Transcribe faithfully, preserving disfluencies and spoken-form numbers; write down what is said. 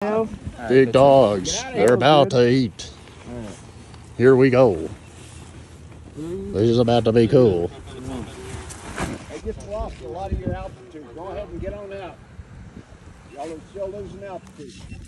go. Big dogs. They're about to eat. Here we go. This is about to be cool. They just lost a lot of your altitude. Go ahead and get on out. Y'all are still losing altitude.